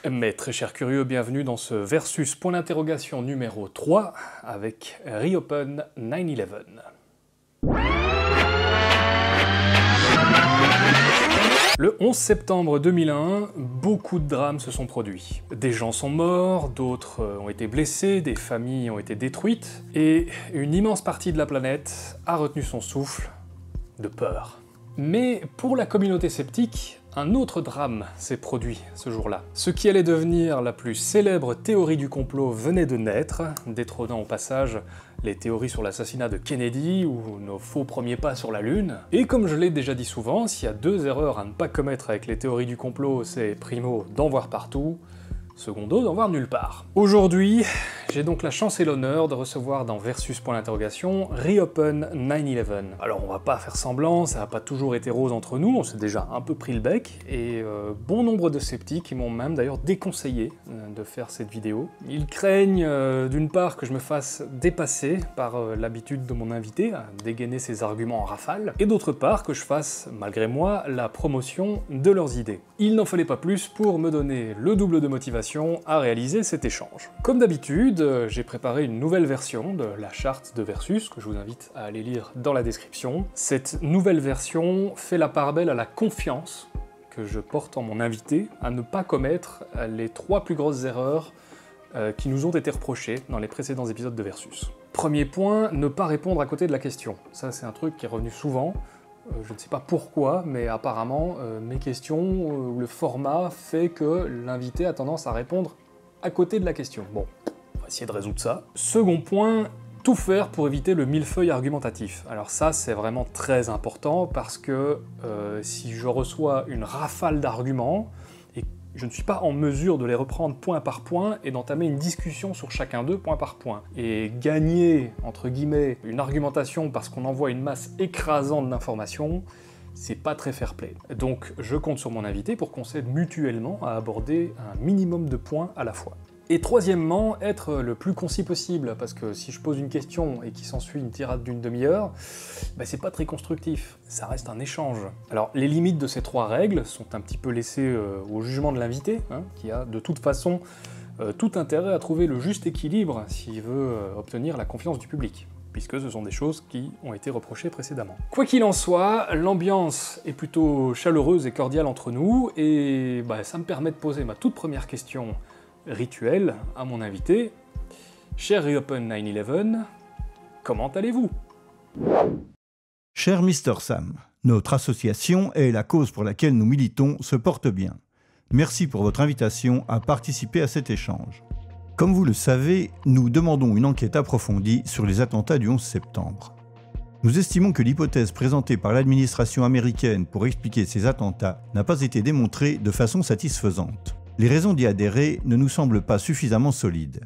Mes très chers curieux, bienvenue dans ce versus point d'interrogation numéro 3 avec Reopen 9/11. Le 11 septembre 2001, beaucoup de drames se sont produits. Des gens sont morts, d'autres ont été blessés, des familles ont été détruites, et une immense partie de la planète a retenu son souffle de peur. Mais pour la communauté sceptique, un autre drame s'est produit ce jour-là. Ce qui allait devenir la plus célèbre théorie du complot venait de naître, détrônant au passage les théories sur l'assassinat de Kennedy ou nos faux premiers pas sur la Lune. Et comme je l'ai déjà dit souvent, s'il y a deux erreurs à ne pas commettre avec les théories du complot, c'est primo, d'en voir partout, secondo, d'en voir nulle part. Aujourd'hui, j'ai donc la chance et l'honneur de recevoir dans Versus point d'interrogation Reopen 9/11. Alors on va pas faire semblant, ça n'a pas toujours été rose entre nous, on s'est déjà un peu pris le bec, et bon nombre de sceptiques m'ont même d'ailleurs déconseillé de faire cette vidéo. Ils craignent d'une part que je me fasse dépasser par l'habitude de mon invité à dégainer ses arguments en rafale, et d'autre part que je fasse, malgré moi, la promotion de leurs idées. Il n'en fallait pas plus pour me donner le double de motivation à réaliser cet échange. Comme d'habitude, j'ai préparé une nouvelle version de la charte de Versus, que je vous invite à aller lire dans la description. Cette nouvelle version fait la part belle à la confiance que je porte en mon invité à ne pas commettre les 3 plus grosses erreurs qui nous ont été reprochées dans les précédents épisodes de Versus. Premier point, ne pas répondre à côté de la question. Ça, c'est un truc qui est revenu souvent. Je ne sais pas pourquoi, mais apparemment, mes questions, le format fait que l'invité a tendance à répondre à côté de la question. Bon, on va essayer de résoudre ça. Second point, tout faire pour éviter le millefeuille argumentatif. Alors ça, c'est vraiment très important, parce que si je reçois une rafale d'arguments, et je ne suis pas en mesure de les reprendre point par point et d'entamer une discussion sur chacun d'eux point par point. Et gagner, entre guillemets, une argumentation parce qu'on envoie une masse écrasante d'informations, c'est pas très fair-play. Donc je compte sur mon invité pour qu'on s'aide mutuellement à aborder un minimum de points à la fois. Et troisièmement, être le plus concis possible, parce que si je pose une question et qu'il s'ensuit une tirade d'une demi-heure, bah c'est pas très constructif, ça reste un échange. Alors les limites de ces 3 règles sont un petit peu laissées au jugement de l'invité, qui a de toute façon tout intérêt à trouver le juste équilibre s'il veut obtenir la confiance du public, puisque ce sont des choses qui ont été reprochées précédemment. Quoi qu'il en soit, l'ambiance est plutôt chaleureuse et cordiale entre nous, et bah, ça me permet de poser ma toute première question rituel à mon invité. Cher Reopen 9/11, comment allez-vous? Cher Mr. Sam, notre association et la cause pour laquelle nous militons se portent bien. Merci pour votre invitation à participer à cet échange. Comme vous le savez, nous demandons une enquête approfondie sur les attentats du 11 septembre. Nous estimons que l'hypothèse présentée par l'administration américaine pour expliquer ces attentats n'a pas été démontrée de façon satisfaisante. Les raisons d'y adhérer ne nous semblent pas suffisamment solides.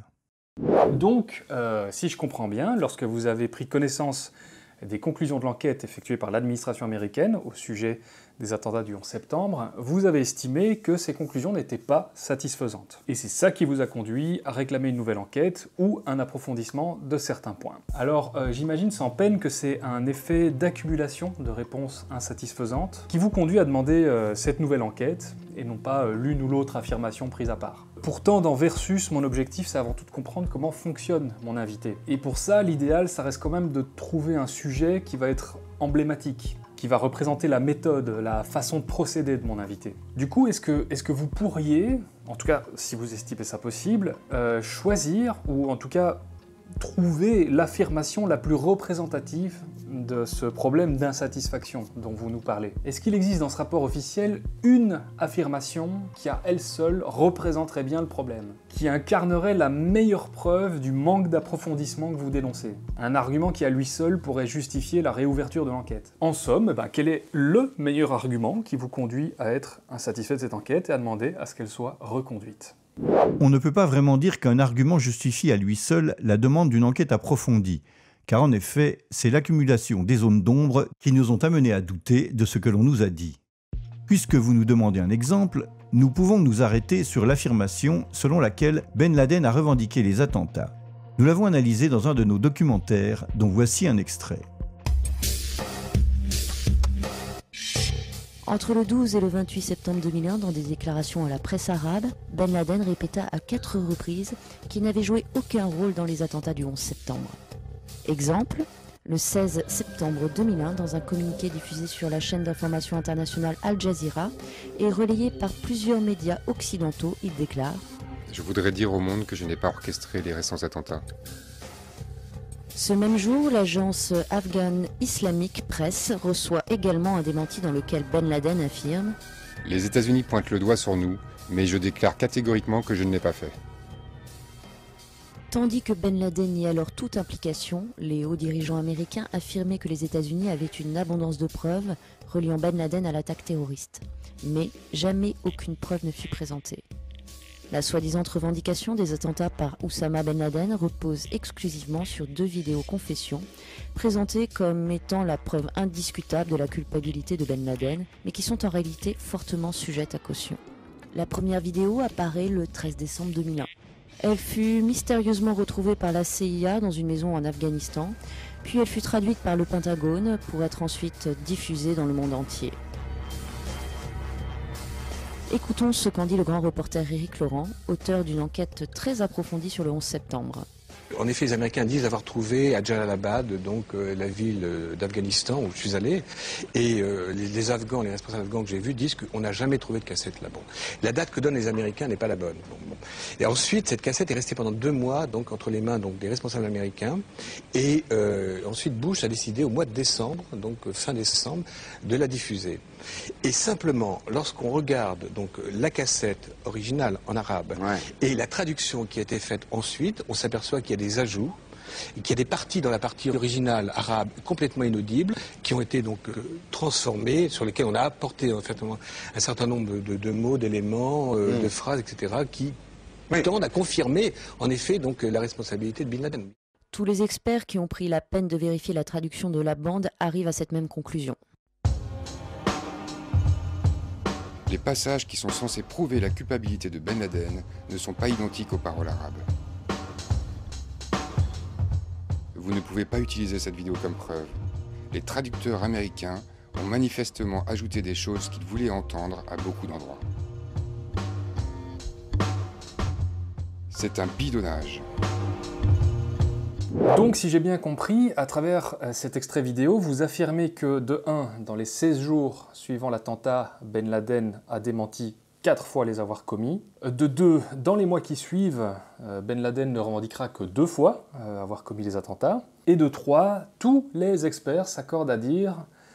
Donc, si je comprends bien, lorsque vous avez pris connaissance des conclusions de l'enquête effectuée par l'administration américaine au sujet des attentats du 11 septembre, vous avez estimé que ces conclusions n'étaient pas satisfaisantes. Et c'est ça qui vous a conduit à réclamer une nouvelle enquête ou un approfondissement de certains points. Alors, j'imagine sans peine que c'est un effet d'accumulation de réponses insatisfaisantes qui vous conduit à demander cette nouvelle enquête, et non pas l'une ou l'autre affirmation prise à part. Pourtant, dans Versus, mon objectif, c'est avant tout de comprendre comment fonctionne mon invité. Et pour ça, l'idéal, ça reste quand même de trouver un sujet qui va être emblématique, qui va représenter la méthode, la façon de procéder de mon invité. Du coup, est-ce que vous pourriez, en tout cas si vous estimez ça possible, choisir, ou en tout cas trouver l'affirmation la plus représentative de ce problème d'insatisfaction dont vous nous parlez? Est-ce qu'il existe dans ce rapport officiel une affirmation qui à elle seule représenterait bien le problème, qui incarnerait la meilleure preuve du manque d'approfondissement que vous dénoncez? Un argument qui à lui seul pourrait justifier la réouverture de l'enquête. En somme, quel est le meilleur argument qui vous conduit à être insatisfait de cette enquête et à demander à ce qu'elle soit reconduite? On ne peut pas vraiment dire qu'un argument justifie à lui seul la demande d'une enquête approfondie, car en effet, c'est l'accumulation des zones d'ombre qui nous ont amenés à douter de ce que l'on nous a dit. Puisque vous nous demandez un exemple, nous pouvons nous arrêter sur l'affirmation selon laquelle Ben Laden a revendiqué les attentats. Nous l'avons analysé dans un de nos documentaires, dont voici un extrait. Entre le 12 et le 28 septembre 2001, dans des déclarations à la presse arabe, Ben Laden répéta à 4 reprises qu'il n'avait joué aucun rôle dans les attentats du 11 septembre. Exemple, le 16 septembre 2001, dans un communiqué diffusé sur la chaîne d'information internationale Al Jazeera et relayé par plusieurs médias occidentaux, il déclare « Je voudrais dire au monde que je n'ai pas orchestré les récents attentats. » Ce même jour, l'agence Afghan Islamic Press reçoit également un démenti dans lequel Ben Laden affirme « Les États-Unis pointent le doigt sur nous, mais je déclare catégoriquement que je ne l'ai pas fait. » Tandis que Ben Laden nie alors toute implication, les hauts dirigeants américains affirmaient que les États-Unis avaient une abondance de preuves reliant Ben Laden à l'attaque terroriste. Mais jamais aucune preuve ne fut présentée. La soi-disant revendication des attentats par Oussama Ben Laden repose exclusivement sur 2 vidéos confessions, présentées comme étant la preuve indiscutable de la culpabilité de Ben Laden, mais qui sont en réalité fortement sujettes à caution. La première vidéo apparaît le 13 décembre 2001. Elle fut mystérieusement retrouvée par la CIA dans une maison en Afghanistan, puis elle fut traduite par le Pentagone pour être ensuite diffusée dans le monde entier. Écoutons ce qu'en dit le grand reporter Éric Laurent, auteur d'une enquête très approfondie sur le 11 septembre. En effet, les Américains disent avoir trouvé à Jalalabad, donc la ville d'Afghanistan où je suis allé, et les Afghans, les responsables afghans que j'ai vus disent qu'on n'a jamais trouvé de cassette là. Bon. La date que donnent les Américains n'est pas la bonne. Bon. Et ensuite, cette cassette est restée pendant 2 mois, donc entre les mains donc des responsables américains, et ensuite Bush a décidé au mois de décembre, donc fin décembre, de la diffuser. Et simplement, lorsqu'on regarde donc la cassette originale en arabe et la traduction qui a été faite ensuite, on s'aperçoit qu'il y a des ajouts, qu'il y a des parties dans la partie originale arabe complètement inaudibles qui ont été donc transformées, sur lesquelles on a apporté en fait, un certain nombre de mots, d'éléments, de phrases, etc., qui tendent à confirmer en effet donc la responsabilité de Bin Laden. Tous les experts qui ont pris la peine de vérifier la traduction de la bande arrivent à cette même conclusion. Les passages qui sont censés prouver la culpabilité de Ben Laden ne sont pas identiques aux paroles arabes. Vous ne pouvez pas utiliser cette vidéo comme preuve. Les traducteurs américains ont manifestement ajouté des choses qu'ils voulaient entendre à beaucoup d'endroits. C'est un bidonnage. Donc, si j'ai bien compris, à travers cet extrait vidéo, vous affirmez que, de 1, dans les 16 jours suivant l'attentat, Ben Laden a démenti 4 fois les avoir commis. De 2, dans les mois qui suivent, Ben Laden ne revendiquera que 2 fois avoir commis les attentats. Et de 3, tous les experts s'accordent à dire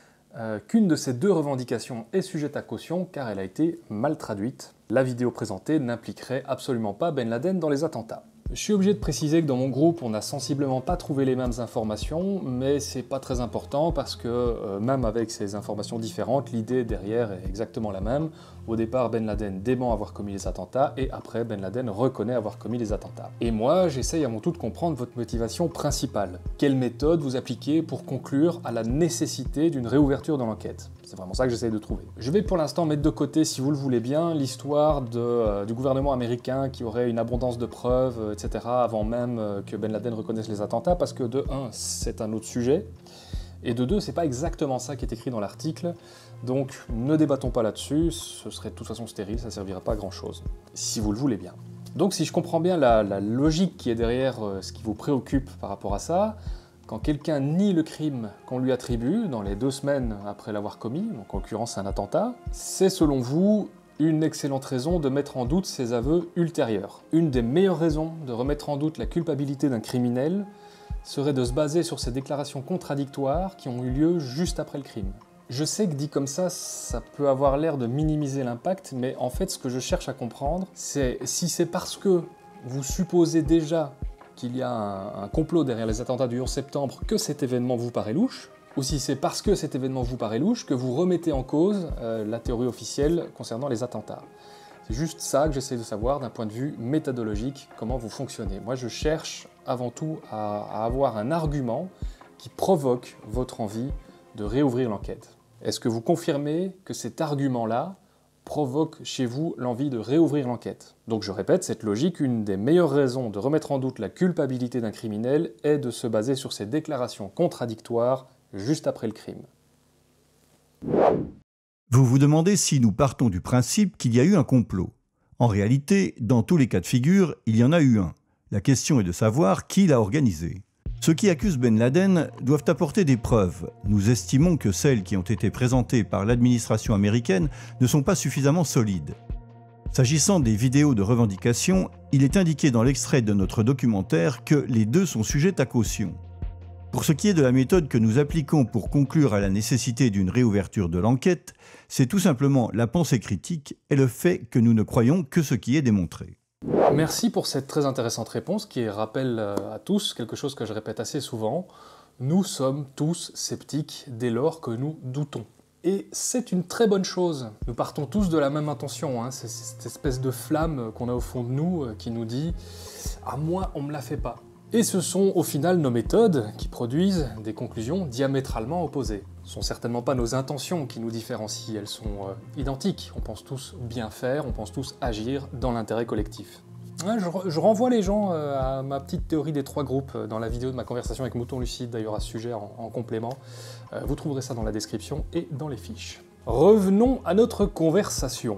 qu'une de ces 2 revendications est sujette à caution car elle a été mal traduite. La vidéo présentée n'impliquerait absolument pas Ben Laden dans les attentats. Je suis obligé de préciser que dans mon groupe, on n'a sensiblement pas trouvé les mêmes informations, mais c'est pas très important parce que même avec ces informations différentes, l'idée derrière est exactement la même. Au départ, Ben Laden dément avoir commis les attentats et après, Ben Laden reconnaît avoir commis les attentats. Et moi, j'essaye à mon tour de comprendre votre motivation principale. Quelle méthode vous appliquez pour conclure à la nécessité d'une réouverture de l'enquête? C'est vraiment ça que j'essaye de trouver. Je vais pour l'instant mettre de côté, si vous le voulez bien, l'histoire du gouvernement américain qui aurait une abondance de preuves, etc., avant même que Ben Laden reconnaisse les attentats, parce que de 1, c'est un autre sujet, et de 2, c'est pas exactement ça qui est écrit dans l'article, donc ne débattons pas là-dessus, ce serait de toute façon stérile, ça servira pas à grand-chose, si vous le voulez bien. Donc si je comprends bien la logique qui est derrière ce qui vous préoccupe par rapport à ça, quand quelqu'un nie le crime qu'on lui attribue dans les 2 semaines après l'avoir commis, donc en l'occurrence un attentat, c'est selon vous une excellente raison de mettre en doute ses aveux ultérieurs. Une des meilleures raisons de remettre en doute la culpabilité d'un criminel serait de se baser sur ces déclarations contradictoires qui ont eu lieu juste après le crime. Je sais que dit comme ça peut avoir l'air de minimiser l'impact, mais en fait ce que je cherche à comprendre, c'est si c'est parce que vous supposez déjà qu'il y a un complot derrière les attentats du 11 septembre que cet événement vous paraît louche, ou si c'est parce que cet événement vous paraît louche que vous remettez en cause la théorie officielle concernant les attentats. C'est juste ça que j'essaie de savoir d'un point de vue méthodologique, comment vous fonctionnez. Moi je cherche avant tout à avoir un argument qui provoque votre envie de réouvrir l'enquête. Est-ce que vous confirmez que cet argument-là provoque chez vous l'envie de réouvrir l'enquête? Donc je répète, cette logique, une des meilleures raisons de remettre en doute la culpabilité d'un criminel est de se baser sur ces déclarations contradictoires juste après le crime. Vous vous demandez si nous partons du principe qu'il y a eu un complot. En réalité, dans tous les cas de figure, il y en a eu un. La question est de savoir qui l'a organisé. Ceux qui accusent Ben Laden doivent apporter des preuves. Nous estimons que celles qui ont été présentées par l'administration américaine ne sont pas suffisamment solides. S'agissant des vidéos de revendication, il est indiqué dans l'extrait de notre documentaire que les deux sont sujettes à caution. Pour ce qui est de la méthode que nous appliquons pour conclure à la nécessité d'une réouverture de l'enquête, c'est tout simplement la pensée critique et le fait que nous ne croyons que ce qui est démontré. Merci pour cette très intéressante réponse qui rappelle à tous quelque chose que je répète assez souvent. Nous sommes tous sceptiques dès lors que nous doutons. Et c'est une très bonne chose. Nous partons tous de la même intention, hein. C'est cette espèce de flamme qu'on a au fond de nous qui nous dit « à moi, on me la fait pas ». Et ce sont au final nos méthodes qui produisent des conclusions diamétralement opposées. Ce ne sont certainement pas nos intentions qui nous différencient, elles sont identiques. On pense tous bien faire, on pense tous agir dans l'intérêt collectif. Ouais, je renvoie les gens à ma petite théorie des 3 groupes dans la vidéo de ma conversation avec Mouton Lucide, d'ailleurs à ce sujet en complément. Vous trouverez ça dans la description et dans les fiches. Revenons à notre conversation.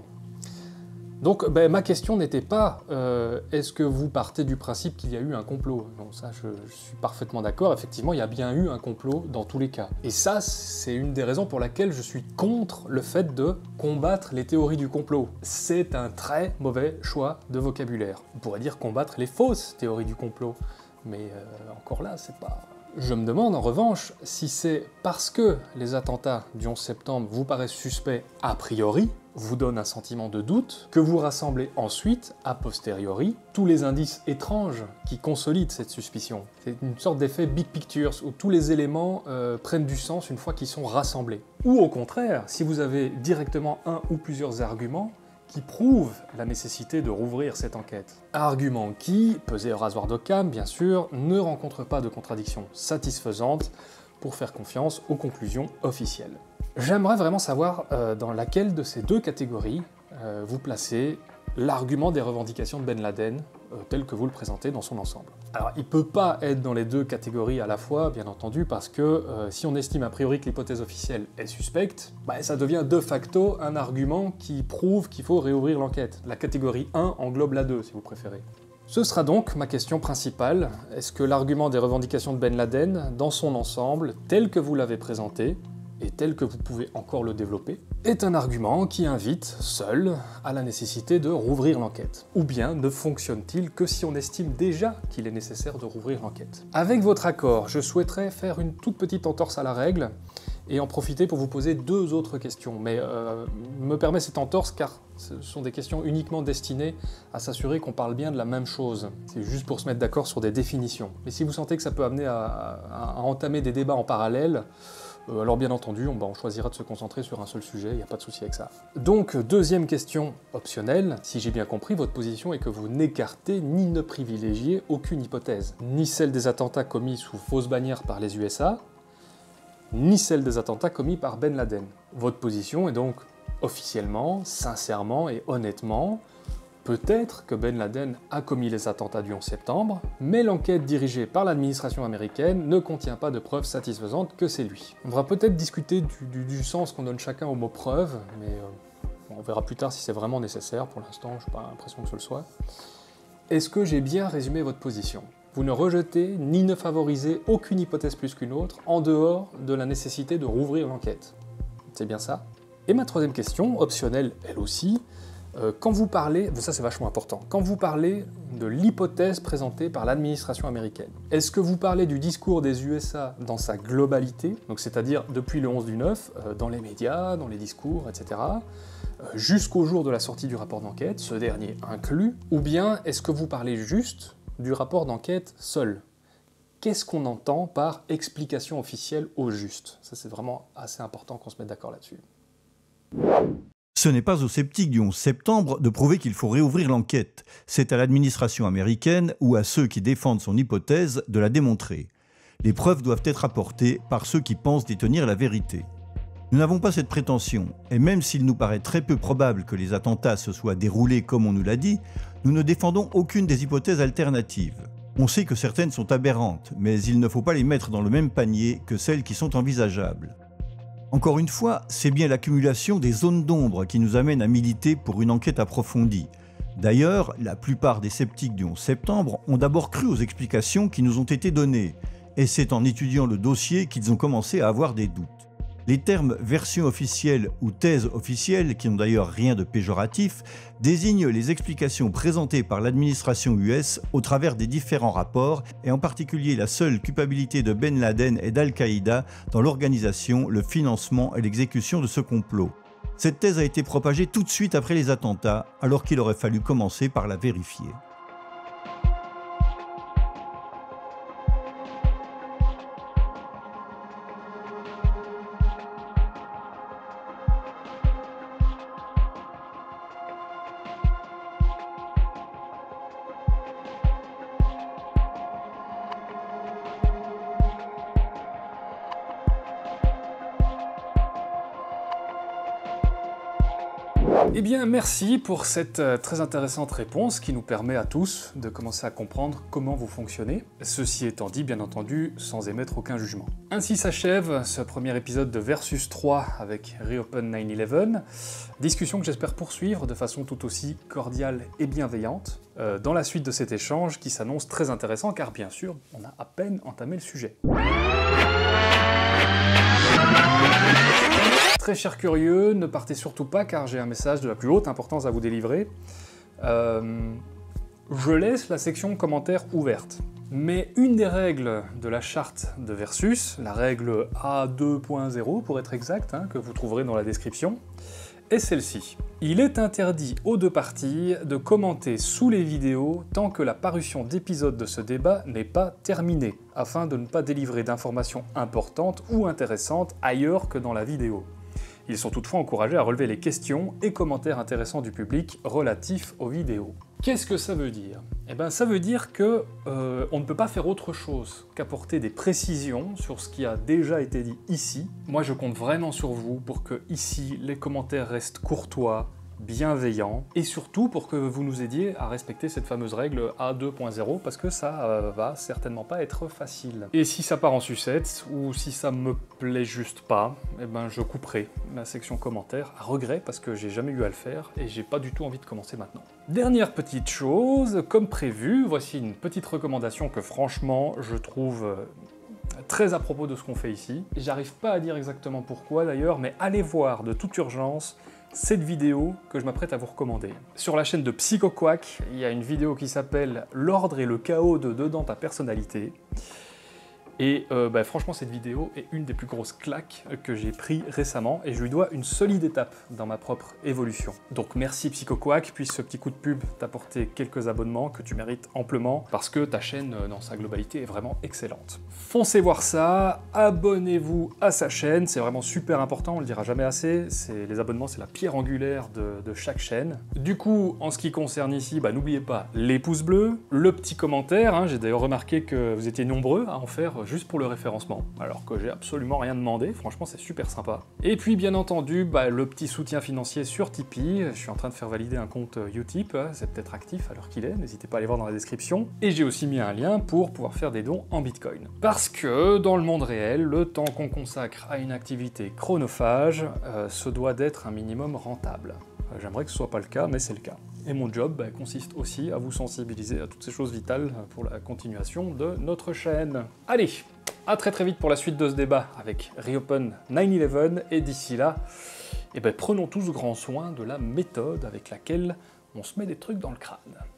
Donc ma question n'était pas est-ce que vous partez du principe qu'il y a eu un complot? Non, ça je suis parfaitement d'accord, effectivement il y a bien eu un complot dans tous les cas. Et ça c'est une des raisons pour laquelle je suis contre le fait de combattre les théories du complot. C'est un très mauvais choix de vocabulaire. On pourrait dire combattre les fausses théories du complot, mais encore là c'est pas... Je me demande en revanche si c'est parce que les attentats du 11 septembre vous paraissent suspects a priori, vous donnent un sentiment de doute, que vous rassemblez ensuite, a posteriori, tous les indices étranges qui consolident cette suspicion. C'est une sorte d'effet big picture, où tous les éléments prennent du sens une fois qu'ils sont rassemblés. Ou au contraire, si vous avez directement un ou plusieurs arguments qui prouvent la nécessité de rouvrir cette enquête. Arguments qui, pesés au rasoir d'Occam bien sûr, ne rencontrent pas de contradiction satisfaisante pour faire confiance aux conclusions officielles. J'aimerais vraiment savoir dans laquelle de ces deux catégories vous placez l'argument des revendications de Ben Laden tel que vous le présentez dans son ensemble. Alors il ne peut pas être dans les deux catégories à la fois, bien entendu, parce que si on estime a priori que l'hypothèse officielle est suspecte, ça devient de facto un argument qui prouve qu'il faut réouvrir l'enquête. La catégorie 1 englobe la 2, si vous préférez. Ce sera donc ma question principale. Est-ce que l'argument des revendications de Ben Laden, dans son ensemble, tel que vous l'avez présenté, et tel que vous pouvez encore le développer, est un argument qui invite, seul, à la nécessité de rouvrir l'enquête. Ou bien ne fonctionne-t-il que si on estime déjà qu'il est nécessaire de rouvrir l'enquête? Avec votre accord, je souhaiterais faire une toute petite entorse à la règle, et en profiter pour vous poser 2 autres questions. Mais me permet cette entorse car ce sont des questions uniquement destinées à s'assurer qu'on parle bien de la même chose. C'est juste pour se mettre d'accord sur des définitions. Mais si vous sentez que ça peut amener à entamer des débats en parallèle, alors bien entendu, on choisira de se concentrer sur un seul sujet, il n'y a pas de souci avec ça. Donc, deuxième question optionnelle, si j'ai bien compris, votre position est que vous n'écartez ni ne privilégiez aucune hypothèse, ni celle des attentats commis sous fausse bannière par les USA, ni celle des attentats commis par Ben Laden. Votre position est donc officiellement, sincèrement et honnêtement, peut-être que Ben Laden a commis les attentats du 11 septembre, mais l'enquête dirigée par l'administration américaine ne contient pas de preuves satisfaisantes que c'est lui. On va peut-être discuter du sens qu'on donne chacun au mot preuve, mais on verra plus tard si c'est vraiment nécessaire. Pour l'instant, je n'ai pas l'impression que ce le soit. Est-ce que j'ai bien résumé votre position? Vous ne rejetez ni ne favorisez aucune hypothèse plus qu'une autre, en dehors de la nécessité de rouvrir l'enquête. C'est bien ça? Et ma troisième question, optionnelle elle aussi, quand vous parlez, ça c'est vachement important, quand vous parlez de l'hypothèse présentée par l'administration américaine, est-ce que vous parlez du discours des USA dans sa globalité, donc c'est-à-dire depuis le 11/9, dans les médias, dans les discours, etc., jusqu'au jour de la sortie du rapport d'enquête, ce dernier inclus, ou bien est-ce que vous parlez juste du rapport d'enquête seul? Qu'est-ce qu'on entend par explication officielle au juste? Ça c'est vraiment assez important qu'on se mette d'accord là-dessus. Ce n'est pas aux sceptiques du 11 septembre de prouver qu'il faut réouvrir l'enquête. C'est à l'administration américaine ou à ceux qui défendent son hypothèse de la démontrer. Les preuves doivent être apportées par ceux qui pensent détenir la vérité. Nous n'avons pas cette prétention, et même s'il nous paraît très peu probable que les attentats se soient déroulés comme on nous l'a dit, nous ne défendons aucune des hypothèses alternatives. On sait que certaines sont aberrantes, mais il ne faut pas les mettre dans le même panier que celles qui sont envisageables. Encore une fois, c'est bien l'accumulation des zones d'ombre qui nous amène à militer pour une enquête approfondie. D'ailleurs, la plupart des sceptiques du 11 septembre ont d'abord cru aux explications qui nous ont été données, et c'est en étudiant le dossier qu'ils ont commencé à avoir des doutes. Les termes version officielle ou thèse officielle, qui n'ont d'ailleurs rien de péjoratif, désignent les explications présentées par l'administration US au travers des différents rapports, et en particulier la seule culpabilité de Ben Laden et d'Al-Qaïda dans l'organisation, le financement et l'exécution de ce complot. Cette thèse a été propagée tout de suite après les attentats, alors qu'il aurait fallu commencer par la vérifier. Eh bien, merci pour cette très intéressante réponse qui nous permet à tous de commencer à comprendre comment vous fonctionnez. Ceci étant dit, bien entendu, sans émettre aucun jugement. Ainsi s'achève ce premier épisode de Versus 3 avec Reopen 9/11, discussion que j'espère poursuivre de façon tout aussi cordiale et bienveillante dans la suite de cet échange qui s'annonce très intéressant car bien sûr, on a à peine entamé le sujet. Très chers curieux, ne partez surtout pas car j'ai un message de la plus haute importance à vous délivrer. Je laisse la section commentaires ouverte. Mais une des règles de la charte de Versus, la règle A2.0 pour être exact, que vous trouverez dans la description, est celle-ci. Il est interdit aux deux parties de commenter sous les vidéos tant que la parution d'épisodes de ce débat n'est pas terminée, afin de ne pas délivrer d'informations importantes ou intéressantes ailleurs que dans la vidéo. Ils sont toutefois encouragés à relever les questions et commentaires intéressants du public relatifs aux vidéos. Qu'est-ce que ça veut dire? Eh bien, ça veut dire que on ne peut pas faire autre chose qu'apporter des précisions sur ce qui a déjà été dit ici. Moi, je compte vraiment sur vous pour que ici, les commentaires restent courtois, bienveillant, et surtout pour que vous nous aidiez à respecter cette fameuse règle A2.0 parce que ça va certainement pas être facile. Et si ça part en sucette, ou si ça me plaît juste pas, eh ben je couperai la section commentaires à regret parce que j'ai jamais eu à le faire et j'ai pas du tout envie de commencer maintenant. Dernière petite chose, comme prévu, voici une petite recommandation que franchement je trouve très à propos de ce qu'on fait ici. J'arrive pas à dire exactement pourquoi d'ailleurs, mais allez voir de toute urgence cette vidéo que je m'apprête à vous recommander. Sur la chaîne de PsychoQuack, il y a une vidéo qui s'appelle « L'ordre et le chaos de dedans ta personnalité ». Et franchement, cette vidéo est une des plus grosses claques que j'ai pris récemment et je lui dois une solide étape dans ma propre évolution. Donc merci PsychoQuack, puisse ce petit coup de pub t'apporter quelques abonnements que tu mérites amplement parce que ta chaîne dans sa globalité est vraiment excellente. Foncez voir ça, abonnez-vous à sa chaîne, c'est vraiment super important, on le dira jamais assez, les abonnements c'est la pierre angulaire de chaque chaîne. Du coup, en ce qui concerne ici, n'oubliez pas les pouces bleus, le petit commentaire, j'ai d'ailleurs remarqué que vous étiez nombreux à en faire juste pour le référencement, alors que j'ai absolument rien demandé, franchement c'est super sympa. Et puis bien entendu, le petit soutien financier sur Tipeee, je suis en train de faire valider un compte Utip, c'est peut-être actif à l'heure qu'il est, n'hésitez pas à aller voir dans la description, et j'ai aussi mis un lien pour pouvoir faire des dons en Bitcoin. Parce que dans le monde réel, le temps qu'on consacre à une activité chronophage se doit d'être un minimum rentable. J'aimerais que ce soit pas le cas, mais c'est le cas. Et mon job consiste aussi à vous sensibiliser à toutes ces choses vitales pour la continuation de notre chaîne. Allez, à très vite pour la suite de ce débat avec Reopen 9/11, et d'ici là, prenons tous grand soin de la méthode avec laquelle on se met des trucs dans le crâne.